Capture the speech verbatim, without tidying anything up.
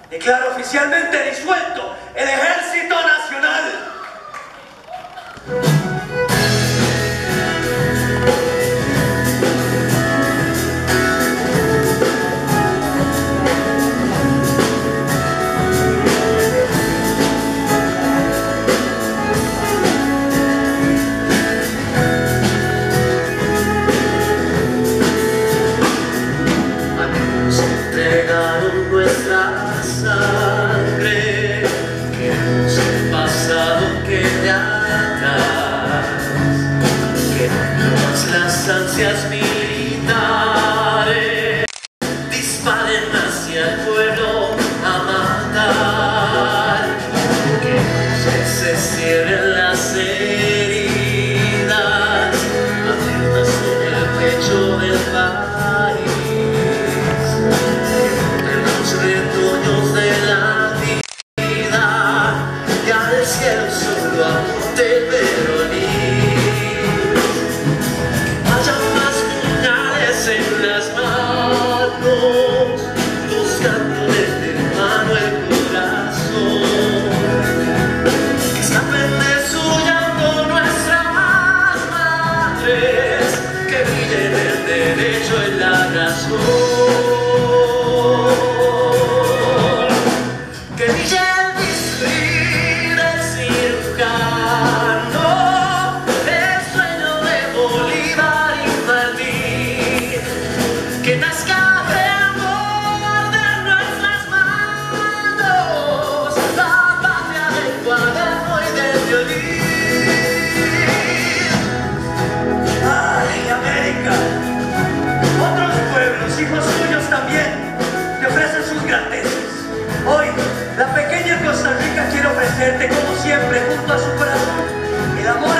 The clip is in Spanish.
declaro oficialmente disuelto el Ejército Nacional. Las ansias militares disparen hacia el pueblo a matar, que se cierren las heridas abiertas en el pecho del país, entre los retoños de la vida y al cielo solo apunte el veronil. En las manos, buscando de mano el corazón, que escapen de su llanto nuestras madres, que brillen el derecho y la razón, que brille el bisturí del cirujano, el sueño de Bolívar y Martín, que nazca el amor de nuestras manos, la patria del cuaderno y del violín. ¡Ay, América! Otros pueblos, hijos suyos también, te ofrecen sus grandezas. Hoy, la pequeña Costa Rica quiere ofrecerte, como siempre, junto a su corazón, el amor